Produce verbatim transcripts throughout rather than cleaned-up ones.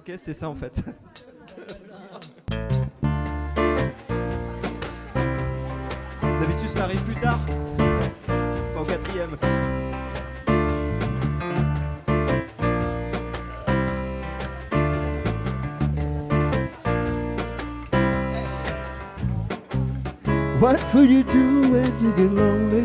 c'était ça en fait. D'habitude ça arrive plus tard, pas au quatrième. What will you do when you get lonely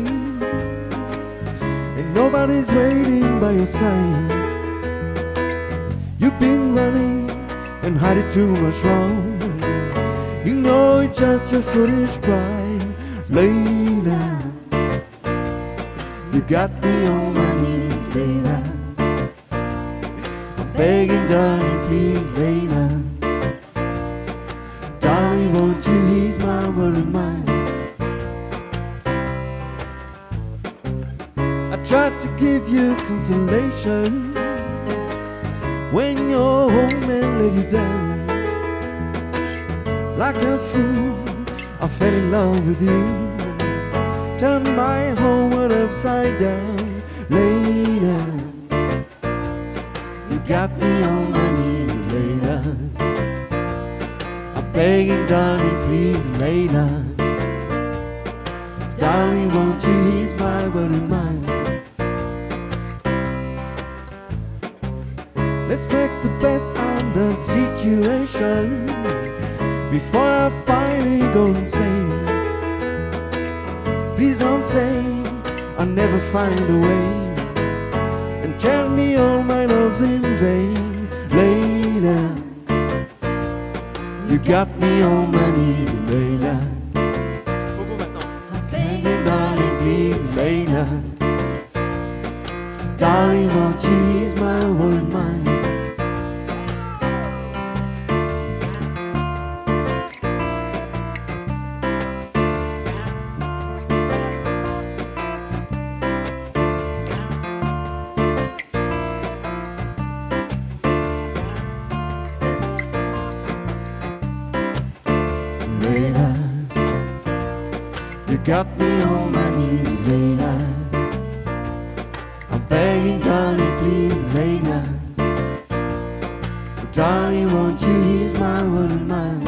and nobody's waiting by your side? You've been running and hiding too much wrong. You know it's just your foolish pride. Layla, you got me on my knees, Layla. I'm begging, darling, please, Layla. Darling, won't you ease my world of mine? I tried to give you consolation when your old man let you down. Like a fool, I fell in love with you. Turned my whole world upside down. Layla, you got me on my knees, Layla. I'm begging, darling, please, Layla. Darling, won't you ease my world and mine? Let's make the best of the situation before I finally go insane. Please don't say I'll never find a way and tell me all my love's in vain. Layla, you got me on my knees, Layla. I'm begging, darling, please, Layla. Darling, won't you ease my world and mine? Layla, you got me on my knees, Layla. I'm begging, darling, please, Layla. Darling, won't you ease my world and mine?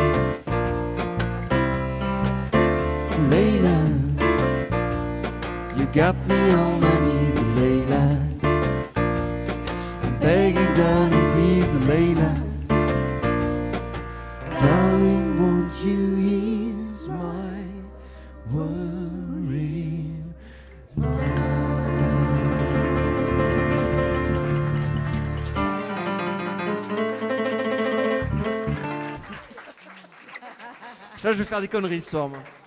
Layla, you got me on my knees, Layla. I'm begging, darling, please, Layla. Darling, won't you ease my worrying mind? Là, je vais faire des conneries ce soir, moi.